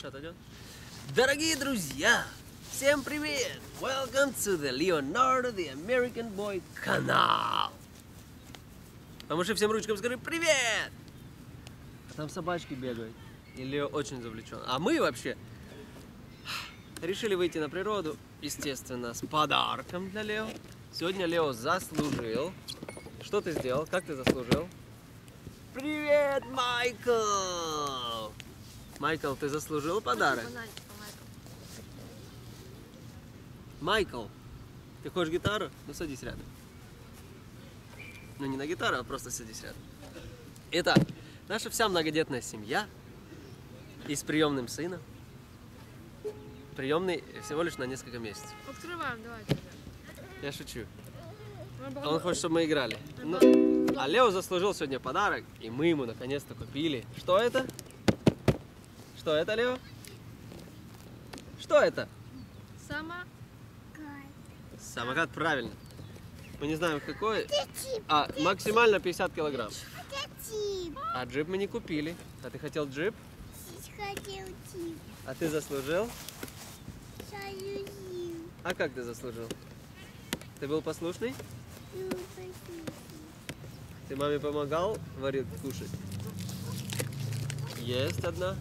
Дальше отойдет. Дорогие друзья, всем привет! Welcome to the Leonardo the American Boy канал. Помаши всем ручкам, скажи привет! А там собачки бегают. И Лео очень завлечен. А мы вообще решили выйти на природу, естественно, с подарком для Лео. Сегодня Лео заслужил. Что ты сделал? Как ты заслужил? Привет, Майкл! Майкл, ты заслужил подарок? Майкл, ты хочешь гитару? Ну садись рядом. Ну не на гитару, а просто садись рядом. Итак, наша вся многодетная семья и с приемным сыном. Приемный всего лишь на несколько месяцев. Открываем, давайте. Я шучу. Он хочет, чтобы мы играли. А Лео заслужил сегодня подарок, и мы ему наконец-то купили. Что это? Что это, Лео? Что это? Самокат. Самокат, правильно. Мы не знаем какой. А, максимально 50 килограмм. А джип мы не купили. А ты хотел джип? Хотел джип. А ты заслужил? Заслужил. А как ты заслужил? Ты был послушный? Ты маме помогал варить, кушать? Есть одна.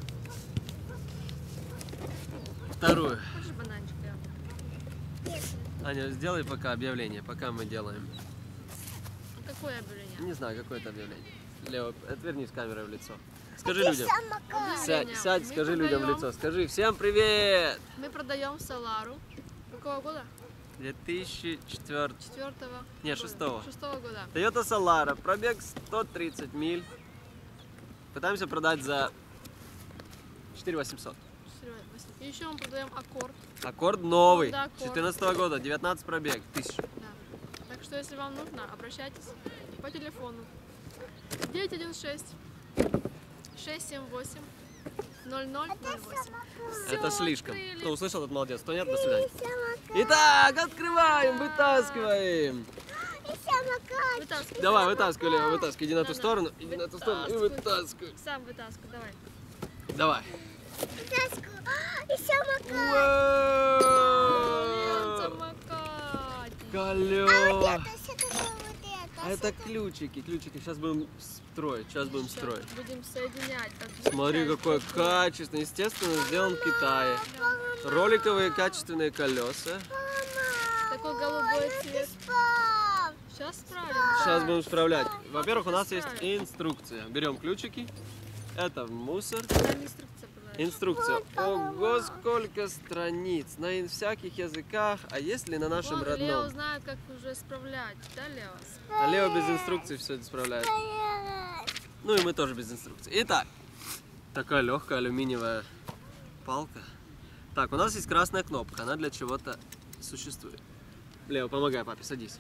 Вторую. Хочешь бананчик, Лео? Аня, сделай пока объявление, пока мы делаем. Какое объявление? Не знаю, какое это объявление. Лео, отвернись камерой в лицо. Скажи людям. Сядь, скажи людям в лицо. Скажи всем привет! Мы продаем Солару. Какого года? 2004. Нет, 6-го. 6-го года. Toyota Solara, пробег 130 миль. Пытаемся продать за 4800. И еще мы продаем Аккорд. Аккорд новый, Honda Accord. 2014 года, 19 пробег, 1000. Да. Так что, если вам нужно, обращайтесь по телефону 916 678 0008. Это слишком. Кто услышал, тот молодец. Кто нет, до свидания. Итак, открываем, вытаскиваем. Вытаскивай. Давай, вытаскивай, Лео, вытаскивай. Иди на ту сторону, иди на ту сторону и вытаскивай. Сам вытаскивай, давай. Давай. И самокат. Самокатик. Колёс. Что такое вот это? А это ключики, ключики. Сейчас будем строить, сейчас будем строить. Будем соединять. Смотри, какой качественный, естественно, сделан в Китае. Роликовые качественные колеса. Такой голубой цвет. Пап. Сейчас справим. Сейчас будем справлять. Во-первых, у нас есть инструкция. Берем ключики. Это мусор. Там инструкция была. Инструкция. Ого, сколько страниц. На всяких языках. А если на нашем Вон, Лео родном? знает, как уже справлять. Да, Лео? А Лео без инструкции все это справляет. Ну и мы тоже без инструкции. Итак, такая легкая алюминиевая палка. Так, у нас есть красная кнопка. Она для чего-то существует. Лео, помогай папе, садись.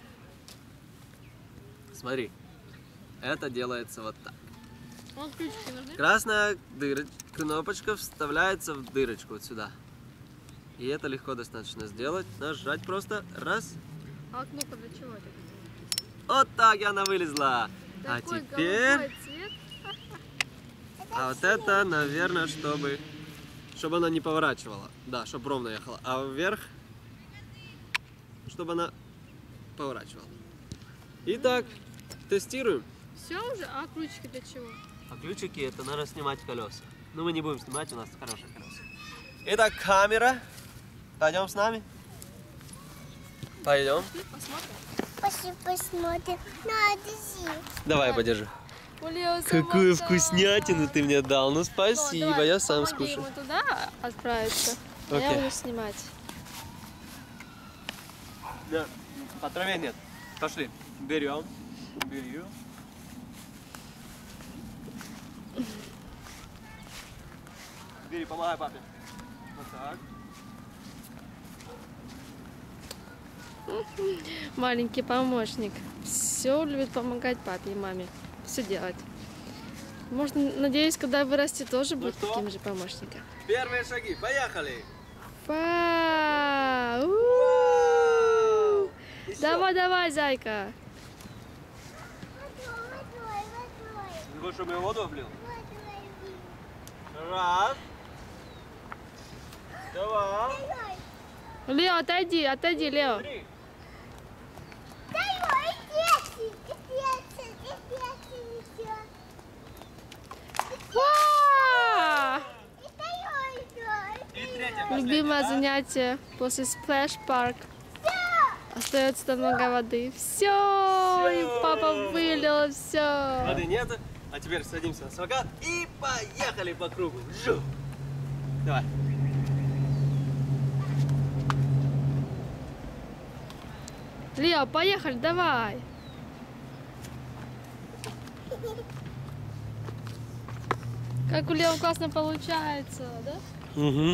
Смотри. Это делается вот так. Вон ключики нужны? Красная кнопочка вставляется в дырочку вот сюда. И это легко достаточно сделать. Нажать просто раз. А кнопка для чего это? Вот так и она вылезла. А Такой теперь... голубой цвет. А вот это, наверное, чтобы она не поворачивала. Да, чтобы ровно ехала. А вверх, чтобы она поворачивала. Итак, тестируем. Все уже? А ключики для чего? А ключики это надо снимать колеса. Но мы не будем снимать, у нас хорошие колеса. Итак, камера. Пойдем с нами? Пойдем. Посмотрим. Посмотрим. Надо Давай, подержи. У Лео Какую самокат. вкуснятину ты мне дал. Ну спасибо, Давай, я сам помоги скушаю. ему туда отправиться. А я Окей. буду снимать. Да, по траве нет. Пошли. Берем. Берем. Бери, помогай папе. Вот так. Маленький помощник. Все любит помогать папе и маме. Все делать. Может, надеюсь, когда вырастет, тоже будет что? таким же помощником. Первые шаги. Поехали. У-у-у. Еще. Давай, давай, зайка. Ты хочешь, чтобы я воду облил? Раз. Лео, отойди, отойди, Лео. Да его и перси, Ва! и перси. Любимое занятие после сплэш-парк. Остается там много воды. Все, и папа вылил все. Воды нету, а теперь садимся на самокат и поехали по кругу. Жу. Давай. Лео, поехали, давай. Как у Лео классно получается, да? Угу.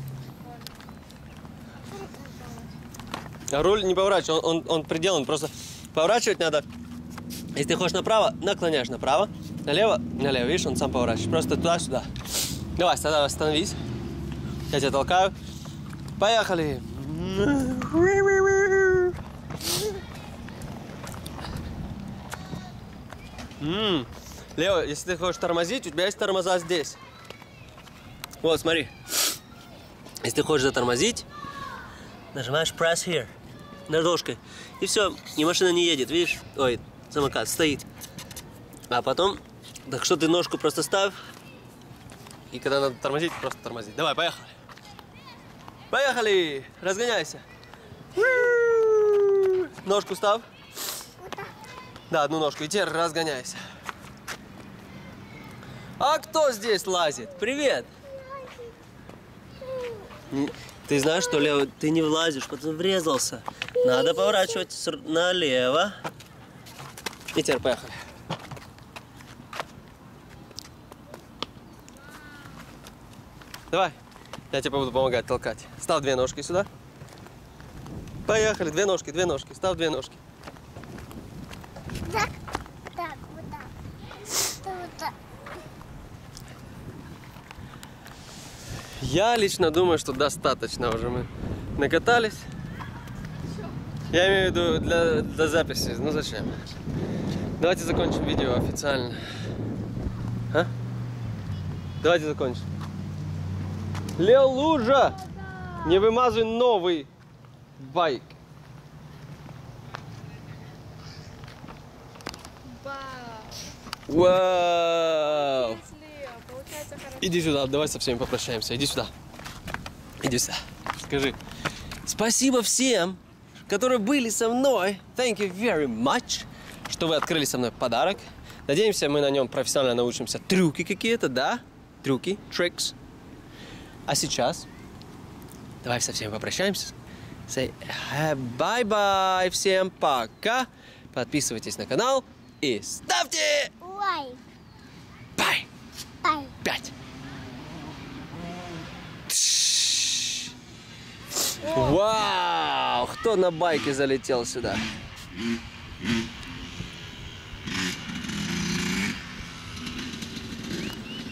А руль не поворачивай, он приделан, просто поворачивать надо. Если ты хочешь направо, наклоняешь направо, налево, налево, видишь, он сам поворачивает. Просто туда-сюда. Давай, тогда остановись. Я тебя толкаю. Поехали. Лео, если ты хочешь тормозить, у тебя есть тормоза здесь. Вот, смотри. Если ты хочешь затормозить, нажимаешь press here ладошкой. И все, и машина не едет, видишь? Ой, самокат стоит. А потом, так что ты ножку просто ставь. И когда надо тормозить, просто тормозить. Давай, поехали. Поехали! Разгоняйся. Ножку ставь. Да, одну ножку. И теперь разгоняйся. А кто здесь лазит? Привет! Ты знаешь, что, Лео, ты не влазишь, потом врезался. Надо поворачивать налево. И теперь поехали. Давай, я тебе буду помогать толкать. Ставь две ножки сюда. Поехали, две ножки, ставь две ножки. Так, так, вот так. Вот так. Я лично думаю, что достаточно уже мы накатались. Я имею в виду для записи. Ну зачем? Давайте закончим видео официально. А? Давайте закончим. Лео, лужа! Не вымазывай новый байк. Вау! Иди сюда, давай со всеми попрощаемся. Иди сюда. Иди сюда. Скажи. Спасибо всем, которые были со мной. Thank you very much, что вы открыли со мной подарок. Надеемся, мы на нем профессионально научимся трюки какие-то, да? Трюки, tricks. А сейчас давай со всеми попрощаемся. Say bye-bye. Всем пока. Подписывайтесь на канал и ставьте Ой, бай. ай. 5. Вау! Кто на байке залетел сюда?